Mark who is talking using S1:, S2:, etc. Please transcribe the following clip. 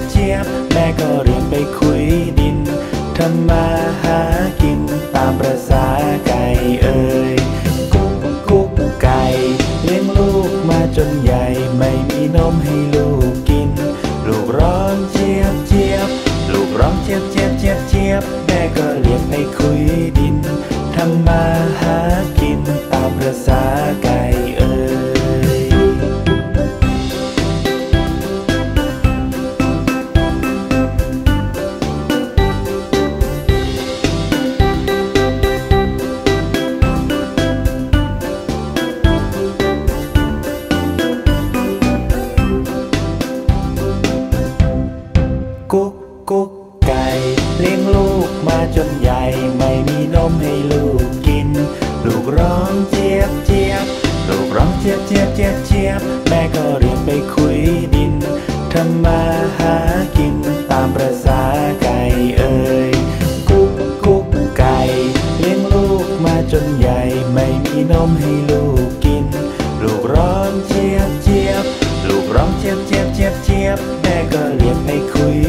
S1: เจี๊ยบแม่ก็เรียนไปคุยดินทำมาหากินตามประสาไก่เอ่ยกุ๊กกุ๊กไก่เลี้ยงลูกมาจนใหญ่ไม่มีนมให้ลูกกินลูกร้องเจี๊ยบเจี๊ยบลูกร้องเจี๊ยบเจี๊ยบเจี๊ยบเจี๊ยบแม่ก็เรียนไปคุยดินทำมาหากินตามประสาไก่เอ่ยกุ๊กกุ๊กไก่เลี้ยงลูกมาจนใหญ่ไม่มีนมให้ลูกกินลูกร้องเจี๊ยบเจี๊ยบลูกร้องเจี๊ยบเจี๊ยบเจี๊ยบเจี๊ยบแม่ก็เรียนไปคุยดินทำมาหากินตามประสาไก่เอ่ยกุ๊กกุ๊กไก่เลี้ยงลูกมาจนใหญ่ไม่มีนมให้ลูกกินลูกร้องเจี๊ยบเจี๊ยบลูกร้องเจี๊ยบเจี๊ยบเจี๊ยบเจี๊ยบแม่ก็เรียนไปคุย